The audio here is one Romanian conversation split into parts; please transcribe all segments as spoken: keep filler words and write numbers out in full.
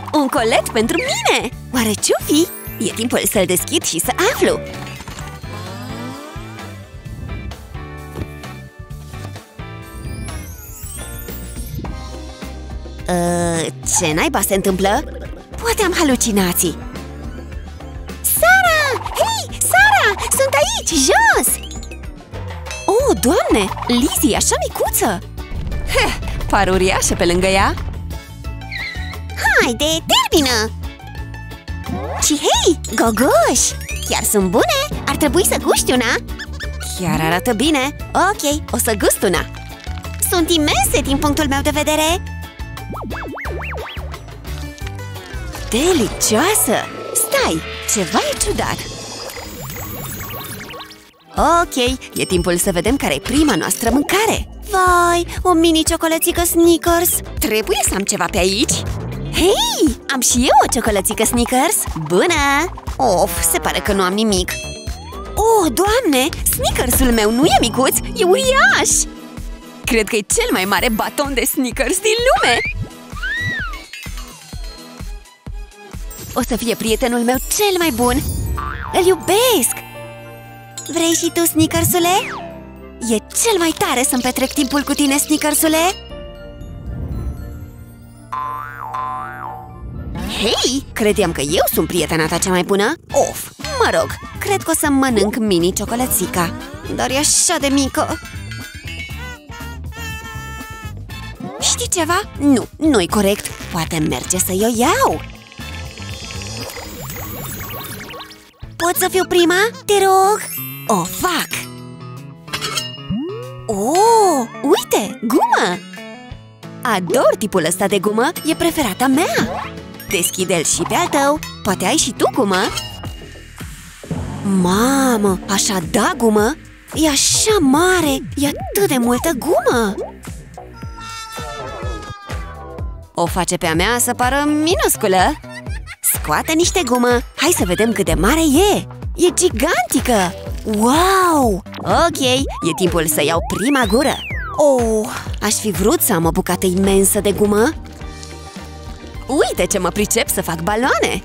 Un colet pentru mine! Oare ce-o fi? E timpul să-l deschid și să aflu! Uh, ce naiba se întâmplă? Poate am halucinații. Sara! Hei, Sara! Sunt aici, jos! Oh, Doamne! Lizzie e așa micuță! Heh, par uriașă pe lângă ea. Haide, termină! Și hei, gogoși! Chiar sunt bune! Ar trebui să guști una! Chiar arată bine! Ok, o să gust una! Sunt imense din punctul meu de vedere! Delicioasă! Stai, ceva e ciudat! Ok, e timpul să vedem care e prima noastră mâncare! Vai, o mini ciocolățică Snickers! Trebuie să am ceva pe aici! Hei, am și eu o ciocolățică Snickers! Bună! Of, se pare că nu am nimic! Oh, Doamne! Snickersul meu nu e micuț, e uriaș! Cred că e cel mai mare baton de Snickers din lume! O să fie prietenul meu cel mai bun! Îl iubesc! Vrei și tu, Snickersule? E cel mai tare să-mi petrec timpul cu tine, Snickersule! Hei! Credeam că eu sunt prietena ta cea mai bună! Of! Mă rog, cred că o să mănânc mini ciocolățica. Dar e așa de mică! Știi ceva? Nu, nu-i corect! Poate merge să-i o iau! Pot să fiu prima? Te rog! O fac! Oh, uite! Gumă! Ador tipul ăsta de gumă, e preferata mea! Deschide-l și pe al tău! Poate ai și tu gumă? Mamă, așa da gumă? E așa mare! E atât de multă gumă! O face pe a mea să pară minusculă! Scoate niște gumă! Hai să vedem cât de mare e! E gigantică! Wow! Ok, e timpul să iau prima gură! Oh, aș fi vrut să am o bucată imensă de gumă! Uite ce mă pricep să fac baloane!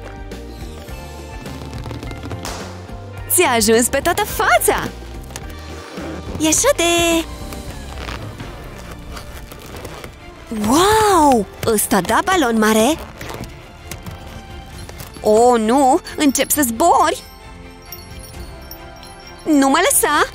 Ți-a ajuns pe toată fața! E așa de... Wow! Ăsta da balon mare! Oh, nu! Încep să zbori! Nu mă lăsa!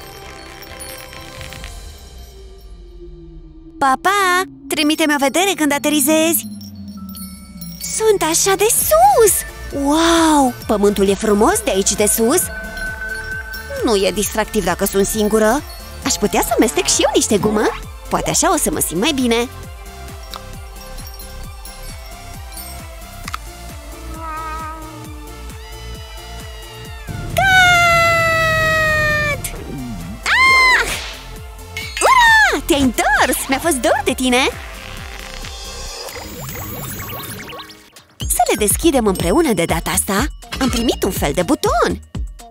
Pa, pa! Trimite-mi o vedere când aterizezi! Sunt așa de sus! Wow! Pământul e frumos de aici de sus! Nu e distractiv dacă sunt singură! Aș putea să mestec și eu niște gumă? Poate așa o să mă simt mai bine! Te-ai întors! Mi-a fost dor de tine! Să le deschidem împreună de data asta! Am primit un fel de buton!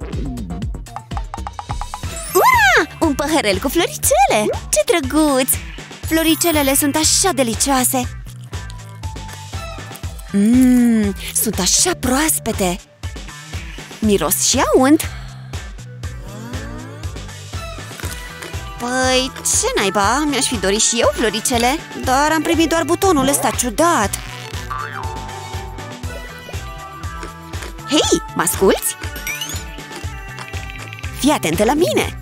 Ura! Un păhărel cu floricele! Ce drăguț! Floricelele sunt așa delicioase! Mmm, sunt așa proaspete! Miros și aunt! Păi, ce naiba? Mi-aș fi dorit și eu floricele, dar am primit doar butonul ăsta ciudat. Hei, mă asculți? Fii atentă la mine!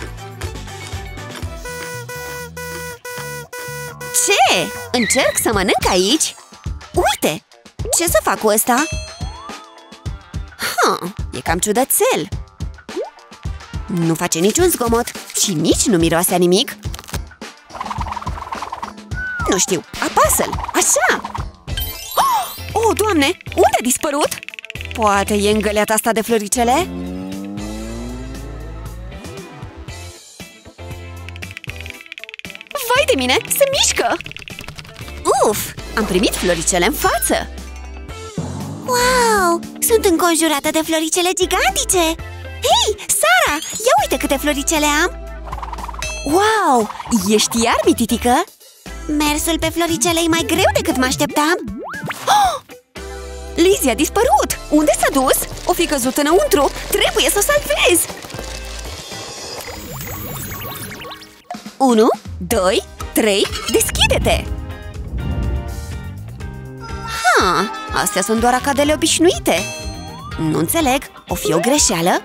Ce? Încerc să mănânc aici? Uite! Ce să fac cu ăsta? Ha, e cam ciudățel. Nu face niciun zgomot și nici nu miroase a nimic. Nu știu, apasă-l, așa! Oh, Doamne, unde a dispărut? Poate e îngăleata asta de floricele? Vai de mine, se mișcă! Uf, am primit floricele în față! Wow, sunt înconjurată de floricele gigantice! Hei, Sara, ia uite câte floricele am! Wow, ești iar mititică? Mersul pe floricele e mai greu decât mă așteptam! Oh, Lizzie a dispărut! Unde s-a dus? O fi căzut înăuntru! Trebuie să o salvez! unu, doi, trei, deschide-te! Ha, astea sunt doar acadele obișnuite! Nu înțeleg, o fi o greșeală?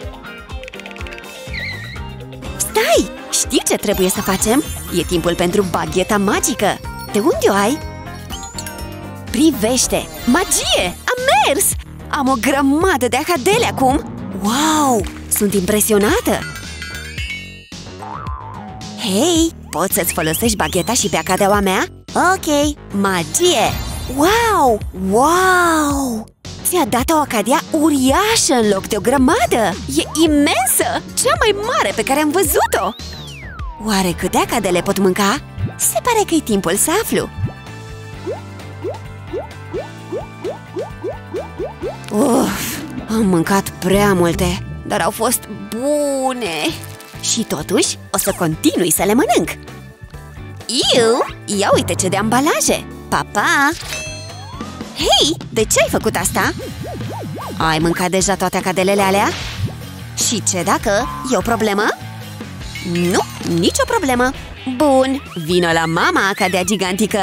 Stai! Știi ce trebuie să facem? E timpul pentru bagheta magică! De unde o ai? Privește! Magie! Am mers! Am o grămadă de acadele acum! Wow! Sunt impresionată! Hei! Poți să-ți folosești bagheta și pe acadeaua mea? Ok! Magie! Wow! Wow! Ți-a dat o acadea uriașă în loc de o grămadă! E imensă! Cea mai mare pe care am văzut-o! Oare câte acadele pot mânca? Se pare că e timpul să aflu! Uf! Am mâncat prea multe, dar au fost bune! Și totuși, o să continui să le mănânc! Iu! Ia uite ce de ambalaje! Pa, pa! Hei! De ce ai făcut asta? Ai mâncat deja toate acadelele alea? Și ce dacă e o problemă? Nu, nicio problemă! Bun, vino la mama acadea gigantică!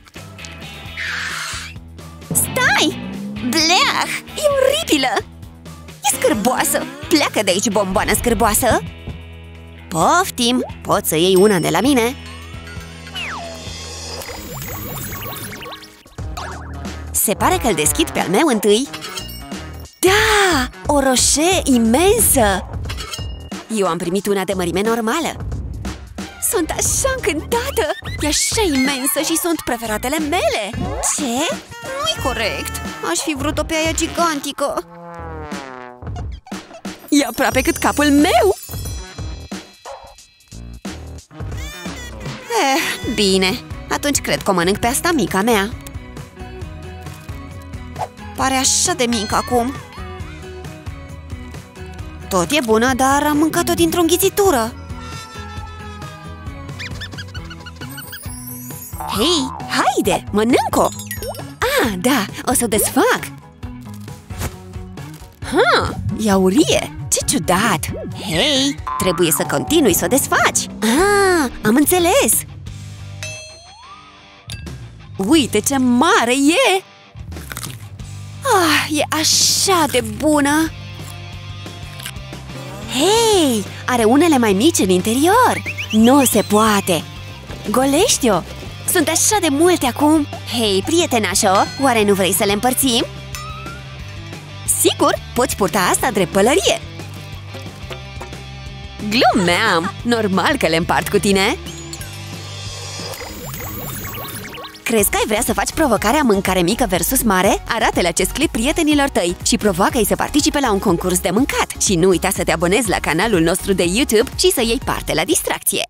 Stai! Bleah! E oribilă! E scârboasă! Pleacă de aici, bomboană scârboasă! Poftim! Poți să iei una de la mine? Se pare că îl deschid pe al meu întâi. Da! O roșie imensă! Eu am primit una de mărime normală. Sunt așa încântată! E așa imensă și sunt preferatele mele! Ce? Nu-i corect! Aș fi vrut-o pe aia gigantică! E aproape cât capul meu! Eh, bine, atunci cred că o mănânc pe asta mica mea. Pare așa de mică acum. Tot e bună, dar am mâncat-o dintr-o înghițitură. Hei, haide, mănânc-o! Ah, da, o să o desfac. Ha, e aurie, ce ciudat! Hei, trebuie să continui să o desfaci. Ah, am înțeles! Uite ce mare e! Ah, e așa de bună! Hei, are unele mai mici în interior! Nu se poate! Golește-o! Sunt așa de multe acum! Hei, prietenașo, oare nu vrei să le împărțim? Sigur, poți purta asta drept pălărie! Glumeam! Normal că le împart cu tine! Crezi că ai vrea să faci provocarea mâncare mică versus mare? Arată-le acest clip prietenilor tăi și provoacă-i să participe la un concurs de mâncat. Și nu uita să te abonezi la canalul nostru de YouTube și să iei parte la distracție!